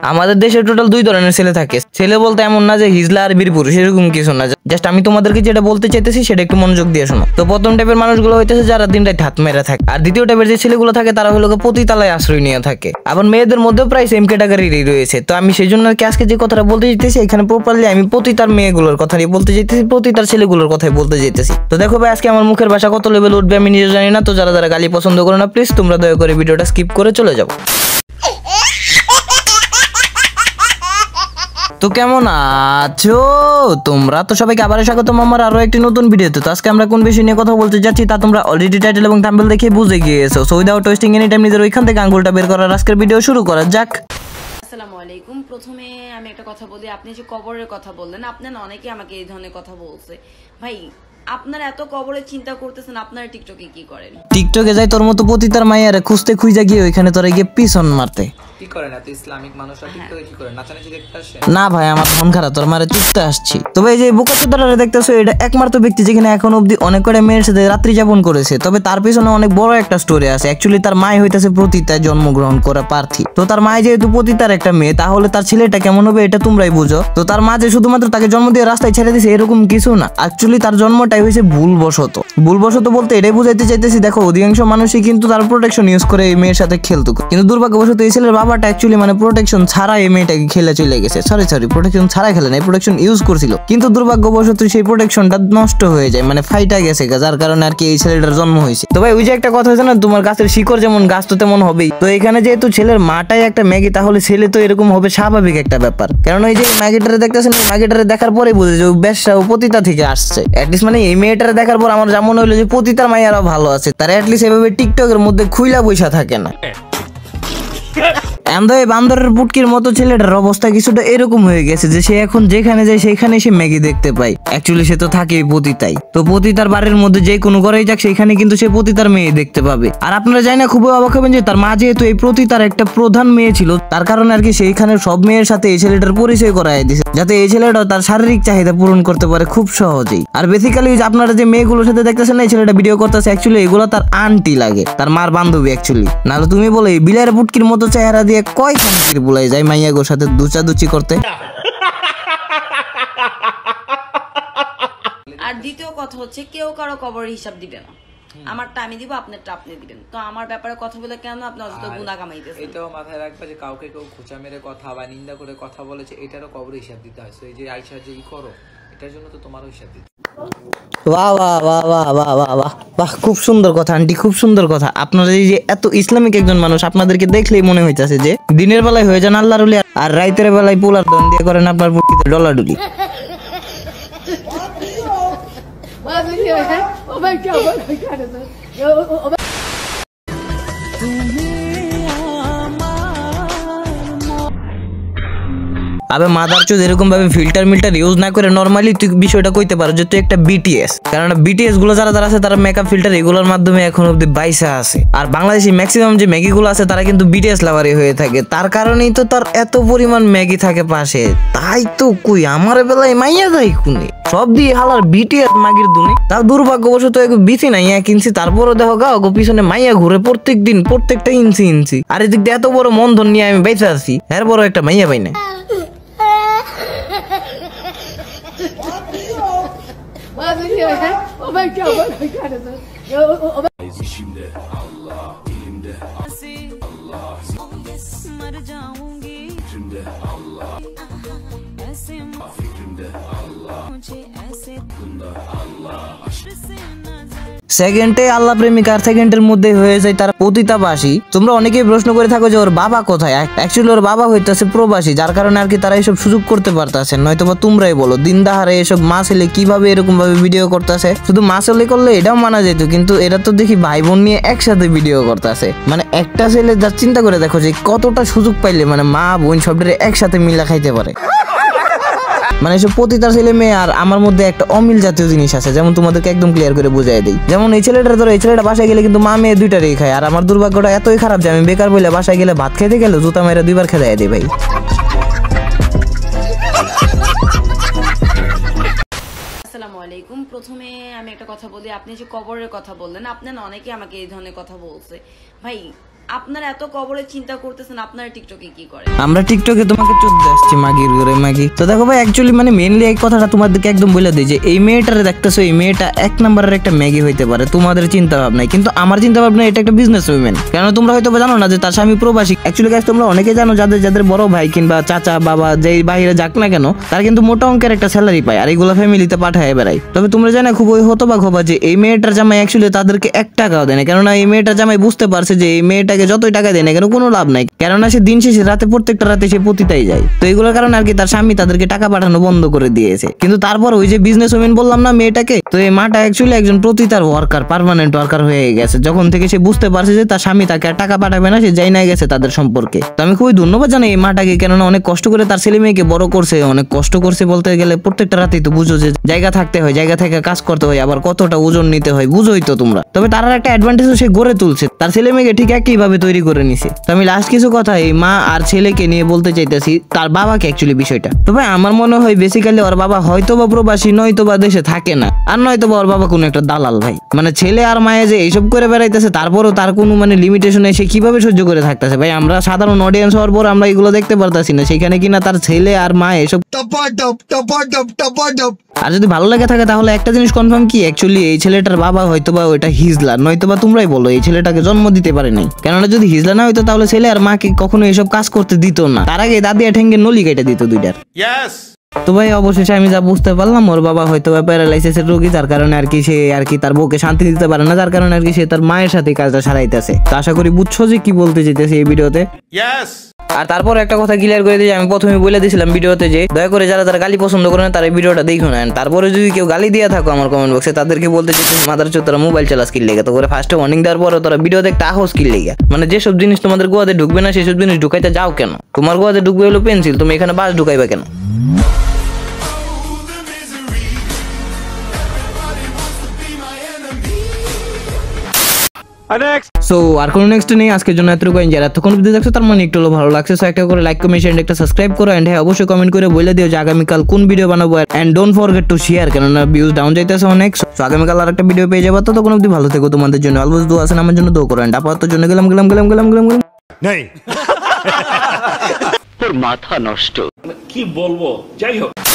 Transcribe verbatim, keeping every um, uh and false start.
আমাদের দেশে টোটাল দুই ধরনের ছেলে থাকে। ছেলে বলতে এমন না যে হিজলা আর বীর পুরুষ, এরকম কিছু না। জাস্ট আমি তোমাদেরকে যেটা বলতে চাইতেছি সেটা একটু মনোযোগ দিয়ে শোনো। তো প্রথম টাইপের মানুষগুলো হইতেছে যারা দিন রাত হাত মেরে থাকে, আর দ্বিতীয় টাইপের যে ছেলেগুলো থাকে তারা হলো পতিতালয় আশ্রয় নিয়ে থাকে। আবার মেয়েদের মধ্যে প্রায় সেম ক্যাটাগরিরই রয়েছে। তো আমি সেই জন্য কি আজকে যে কথাটা বলতে চাইতেছি এখানে প্রপারলি আমি পতিতার মেয়েগুলোর কথাই বলতে চাইতেছি, পতিতার ছেলেগুলোর কথাই বলতে চাইতেছি। তো দেখো ভাই, আজকে আমার মুখের ভাষা কত লেভেল উঠবে আমি নিজে জানি না। তো যারা যারা গালি পছন্দ করো না, প্লিজ তোমরা দয়া করে ভিডিওটা স্কিপ করে চলে যাও। তো কেমন আছো তোমরা? তো সবাইকে আবার স্বাগতম আমার আরো একটি নতুন ভিডিওতে। তো আজকে আমরা কোন বিষয় নিয়ে কথা বলতে যাচ্ছি তা তোমরা অলরেডি টাইটেল এবং থাম্বনেল দেখে বুঝে গিয়েছো। So without wasting any time নিজের ওইখান থেকে আঙ্গুলটা বের করার আজকের ভিডিও শুরু করা যাক। আসসালামু আলাইকুম। প্রথমে আমি একটা কথা বলি, আপনি যে কবরের কথা বললেন, আপনারা অনেকেই আমাকে এই ধরনের কথা বলছে। ভাই, আপনারা এত কবরের চিন্তা করতেছেন, আপনারা টিকটকে কি করেন? টিকটকে যাই তোর মতো পতিতার মাইয়ারে খুঁজতে খুঁজা গিয়ে ওইখানে তোরা গিয়ে পিছন মারতে। কি করে না তো ইসলামিক মানুষরা টিকটকে কি করে নাচানাচি দেখতে আসে? না ভাই, আমার মন খারাপ, তোর মারে চুপতে আসছি। তবে এই যে বোকাচোদারা দেখতেছো, এটা একমাত্র ব্যক্তি যেখানে এখন অবধি অনেক কটা মেয়ের সাথে রাত্রি যাপন করেছে। তবে তার পিছনে অনেক বড় একটা স্টোরি আছে। অ্যাকচুয়ালি তার মাই হইতেছে পতিতায় জন্মগ্রহণ করা প্রার্থী। তো তার মাই যেহেতু পতিতার একটা মেয়ে, তাহলে তার ছেলেটা কেমন হবে এটা তোমরাই বুঝো। তো তার মা যে শুধুমাত্র তাকে জন্ম দিয়ে রাস্তায় ছেড়ে দিয়েছে এরকম কিছু না। অ্যাকচুয়ালি তার জন্মটাই হয়েছে ভুলবশত। ভুলবশত বলতে এটাই বুঝাইতে চাইতেছি, দেখো অধিকাংশ মানুষই কিন্তু তার প্রোটেকশন ইউজ করে এই মেয়ের সাথে খেলতো, কিন্তু দুর্ভাগ্যবশত এই ছেলের বাবাটা অ্যাকচুয়ালি মানে প্রোটেকশন ছাড়া এই মেয়েটাকে খেলে চলে গেছে। সরি সরি প্রোটেকশন ছাড়া খেলে না, প্রোটেকশন ইউজ করছিল, কিন্তু দুর্ভাগ্যবশত সেই প্রোটেকশনটা নষ্ট হয়ে যায়, মানে ফাইটা গেছে, যার কারণে আর কি এই ছেলেটার জন্ম হয়েছে। তো ভাই ওই যে একটা কথা আছে না, তোমার গাছের শিকড় যেমন গাছ তো তেমন হবেই। তো এখানে যেহেতু ছেলের মাটাই একটা ম্যাগি, তাহলে ছেলে তো এরকম হবে স্বাভাবিক একটা ব্যাপার। কারণ ওই যে ম্যাগিটারে দেখতেছেন, ম্যাগিটারে দেখার পরে বুঝে যে ব্যবসা ও পতিতা থেকে আসছে। অ্যাটলিস্ট মানে এই মেয়েটারে দেখার পর আমার যেমন হইলো যে পতিতার মাইয়ারাও ভালো আছে, তারা অ্যাটলিস্ট এভাবে টিকটকের মধ্যে খুইলা বইসা থাকে না। এই বান্দরের পুটকির মতো ছেলেটার অবস্থা কিছুটা এরকম হয়ে গেছে যে সে এখন যেখানে যায় সেখানে সে ম্যাগি দেখতে পায়। অ্যাকচুয়ালি সে তো থাকেই পতিতাই। তো পতিতার বাড়ির মধ্যে যে কোনো ঘরেই যাক সেখানে কিন্তু সে পতিতার মেয়ে দেখতে পাবে। আর আপনারা জানি না খুবই অবাক হবেন যে তার মা যেহেতু এই পতিতার একটা প্রধান মেয়ে ছিল, তার কারণে আর কি সেইখানে সব মেয়ের সাথে এই ছেলেটার পরিচয় করায় দিয়েছে, যাতে এই ছেলেটা তার শারীরিক চাহিদা পূরণ করতে পারে খুব সহজেই। আর বেসিক্যালি আপনারা যে মেয়েগুলোর সাথে দেখতেছেন না, এই ছেলেটা ভিডিও করতেছে, অ্যাকচুয়ালি এগুলো তার আন্টি লাগে, তার মার বান্ধবী অ্যাকচুয়ালি। নাহলে তুমি বলে বিলার পুটকির মতো চেহারা দিয়ে কয় খানকির বুলাই যায় মাইয়া গোর সাথে দুচাদুচি করতে। আর দ্বিতীয় কথা হচ্ছে, কেউ কারো কবরের হিসাব দিবে না। আমারটা আমি দিব, আপনারটা আপনি দিবেন। তো আমার ব্যাপারে কথা বলে কেন আপনি অযথা গুনাহ কামাইতেছেন? এটাও মাথায় রাখবা যে কাউকে কেউ খোঁচা মেরে কথা বা নিন্দা করে কথা বলেছে, এটারও কবরের হিসাব দিতে হয়। এই যে আইসা যে ই করো, এটার জন্য তো তোমারও হিসাব দিতে। বাহ বাহ বাহ বাহ বাহ বাহ বাহ বাহ, খুব সুন্দর কথা আন্টি, খুব সুন্দর কথা। আপনারা এই যে এত ইসলামিক একজন মানুষ, আপনাদেরকে দেখলেই মনে হইতাছে যে দিনের বেলায় হয়ে যান আল্লাহর ওলি, আর রাতের বেলায় পোলার দন দিয়ে করেন আপনার পুটকিতে ডলাডুলি। আবে মাদার চোদ, এরকম ভাবে ফিল্টার মিল্টার ইউজ না করে নরমালি তুই বিষয়টা কইতে পারো যে তুই একটা বিটিএস। কারণ বিটিএস গুলো যারা যারা আছে তারা মেকআপ ফিল্টার এগুলোর মাধ্যমে এখন অব্দি বাইসা আছে। আর বাংলাদেশি ম্যাক্সিমাম যে ম্যাগি গুলো আছে তারা কিন্তু বিটিএস লাভারই হয়ে থাকে, তার কারণেই তো তার এত পরিমাণ ম্যাগি থাকে পাশে। তাই তো কই আমার বেলায় মাইয়া যাই কুনে সব দিয়ে হালার বিটিএস মাগির দুনে। তার দুর্ভাগ্যবশত এক বিসি নাই এক ইঞ্চি, তারপরও দেখো গা গো পিছনে মাইয়া ঘুরে প্রত্যেক দিন প্রত্যেকটা ইঞ্চি ইঞ্চি। আর এদিক দিয়ে এত বড় মন্ধন নিয়ে আমি বাইসা আছি, এর বড় একটা মাইয়া পাই না। সেকেন্ডে আল্লাহ প্রেমিক আর সেকেন্ডের মধ্যে হয়ে যায় তার পতিতাবাসী। তোমরা অনেকেই প্রশ্ন করে থাকো যে ওর বাবা কোথায়। অ্যাকচুয়ালি ওর বাবা হইতেছে প্রবাসী, যার কারণে আর কি তারা এইসব সুযোগ করতে পারতেছে। নয়তো বা তোমরাই বলো দিন দাহারে এসব মা ছেলে কিভাবে এরকম ভাবে ভিডিও করতেছে। শুধু মা ছেলে করলে এটাও মানা যেত, কিন্তু এরা তো দেখি ভাই বোন নিয়ে একসাথে ভিডিও করতেছে। মানে একটা ছেলে যা চিন্তা করে দেখো যে কতটা সুযোগ পাইলে মানে মা বোন সবটা একসাথে মিলা খাইতে পারে। মানে এসব পতিতার ছেলে মেয়ে আর আমার মধ্যে একটা অমিল জাতীয় জিনিস আছে, যেমন তোমাদেরকে একদম ক্লিয়ার করে বুঝাই দিই। যেমন এই ছেলেটা ধরো, এই ছেলেটা বাসায় গেলে কিন্তু মা মেয়ে দুইটারই খায়, আর আমার দুর্ভাগ্যটা এতই খারাপ যে আমি বেকার বলে বাসায় গেলে ভাত খাইতে গেলে জুতা মেরে দুইবার খেদাই দিই ভাই। আসসালামু আলাইকুম। প্রথমে আমি একটা কথা বলি, আপনি যে কবরের কথা বললেন, আপনারা অনেকেই আমাকে এই ধরনের কথা বলছে। ভাই, আপনারা এত কবরের চিন্তা করতেছেন, আপনারা টিকটকে কি করে? আমরা টিকটকে তোমাকে চোদ্দ আসছি মাগির ঘরে মাগি। তো দেখো ভাই অ্যাকচুয়ালি মানে মেইনলি এই কথাটা তোমাদেরকে একদম বলে দিই যে এই মেয়েটারে দেখতেছো, এই মেয়েটা এক নাম্বারের একটা ম্যাগি হইতে পারে তোমাদের চিন্তা ভাবনায়, কিন্তু আমার চিন্তা ভাবনা এটা একটা বিজনেস উইমেন। কেন তোমরা হয়তো জানো না যে তার স্বামী প্রবাসী। অ্যাকচুয়ালি গাইস তোমরা অনেকে জানো যাদের যাদের বড় ভাই কিংবা চাচা বাবা যেই বাইরে যাক না কেন তারা কিন্তু মোটা অঙ্কের একটা স্যালারি পায় আর এইগুলো ফ্যামিলিতে পাঠায় বেড়ায়। তবে তোমরা জানো খুব ওই হতবাক হবা যে এই মেয়েটার জামাই অ্যাকচুয়ালি তাদেরকে এক টাকাও দেয় না, কেননা এই মেয়েটার জামাই বুঝতে পারছে যে এই মেয়েটাকে যতই টাকা দেয় না কেন কোনো লাভ নাই, কেননা সে দিন শেষে রাতে প্রত্যেকটা রাতে সে পতিতাই যায়। তো এগুলোর কারণে আর কি তার স্বামী তাদেরকে টাকা পাঠানো বন্ধ করে দিয়েছে। কিন্তু তারপর ওই যে বিজনেস ওমেন বললাম না মেয়েটাকে, তো এই মাটা অ্যাকচুয়ালি একজন প্রতিতার ওয়ার্কার, পার্মানেন্ট ওয়ার্কার হয়ে গেছে যখন থেকে সে বুঝতে পারছে যে তার স্বামী তাকে আর টাকা পাঠাবে না, সে যাই না গেছে তাদের সম্পর্কে। তো আমি খুবই ধন্যবাদ জানাই এই মাটাকে, কেননা অনেক কষ্ট করে তার ছেলে মেয়েকে বড় করছে। অনেক কষ্ট করছে বলতে গেলে প্রত্যেকটা রাতেই তো বুঝো যে জায়গা থাকতে হয়, জায়গা থেকে কাজ করতে হয়, আবার কতটা ওজন নিতে হয় বুঝোই তো তোমরা। তবে তার আর একটা অ্যাডভান্টেজও সে গড়ে তুলছে, তার ছেলে মেয়েকে ঠিক একইভাবে তৈরি করে নিছে। তো আমি লাস্ট কিছু কথা এই মা আর ছেলেকে নিয়ে বলতে চাইতেছি, তার বাবাকে অ্যাকচুয়ালি বিষয়টা। তবে আমার মনে হয় বেসিক্যালি ওর বাবা হয়তো বা প্রবাসী, নয়তো বা দেশে থাকে না, আর নয়তো বা ওর বাবা কোনো একটা দালাল ভাই। মানে ছেলে আর মায়ে যে এইসব করে বেড়াইতেছে তারপরও তার কোনো মানে লিমিটেশন এসে কিভাবে সহ্য করে থাকতেছে ভাই। আমরা সাধারণ অডিয়েন্স হওয়ার পর আমরা এগুলো দেখতে পারতাছি না, সেখানে কিনা তার ছেলে আর মা এসব। আর যদি ভালো লেগে থাকে তাহলে একটা জিনিস কনফার্ম কি, অ্যাকচুয়ালি এই ছেলেটার বাবা হয়তো বা ওইটা হিজলা, নয়তো বা তোমরাই বলো এই ছেলেটাকে জন্ম দিতে পারে নাই। কেননা যদি হিজলা না হইতো তাহলে ছেলে আর মাকে কখনো এসব কাজ করতে দিত না, তার আগে দাদি ঠেঙ্গে নলি কেটে দিত দুইটার। তো ভাই অবশেষে আমি যা বুঝতে পারলাম ওর বাবা হয়তো বা প্যারালাইসিসের রোগী, যার কারণে আর কি সে আর কি তার বউকে শান্তি দিতে পারে না, যার কারণে আর কি সে তার মায়ের সাথে কাজটা সারাইতেছে। তো আশা করি বুঝছো যে কি বলতে চাইতেছে এই ভিডিওতে। আর তারপর একটা কথা ক্লিয়ার করে দিই, আমি প্রথমে বলে দিয়েছিলাম ভিডিওতে যে দয়া করে যারা তারা গালি পছন্দ করে না তারা এই ভিডিওটা দেখো না। তারপরে যদি কেউ গালি দিয়ে থাকো আমার কমেন্ট বক্সে, তাদেরকে বলতে চাইছি মাদার চোদ তোরা মোবাইল চালা স্কিল লেগে, তো করে ফার্স্টে ওয়ার্নিং দেওয়ার পরে তোরা ভিডিও দেখতে আহো স্কিল লেগে। মানে যেসব জিনিস তোমাদের গোয়াতে ঢুকবে না সেসব জিনিস ঢুকাইতে যাও কেন? তোমার গোয়াতে ঢুকবে হলো পেন্সিল, তুমি এখানে বাস ঢুকাইবে কেন? সো আর কোনো নেক্সট নেই আজকের জন্য, এতটুকু যারা এতক্ষণ ভিডিও দেখছো তার মানে একটু হলেও ভালো লাগছে। সো একটা করে লাইক কমেন্ট এন্ড একটা সাবস্ক্রাইব করো, এন্ড হ্যাঁ অবশ্যই কমেন্ট করে বলে দিও যে আগামীকাল কোন ভিডিও বানাবো, and don't forget to share, কেননা ভিউজ ডাউন যাইতেছে অনেক। সো আগামীকাল আর একটা ভিডিও পেয়ে যাবো, তো তখন অবধি ভালো থেকো, তোমাদের জন্য অলওয়েজ দোয়া আছেন, আমার জন্য দোয়া করো। এন্ড আপাতত জন্য গেলাম গেলাম গেলাম গেলাম গেলাম গেলাম নেই তোর মাথা নষ্ট, কি বলবো, যাই হোক।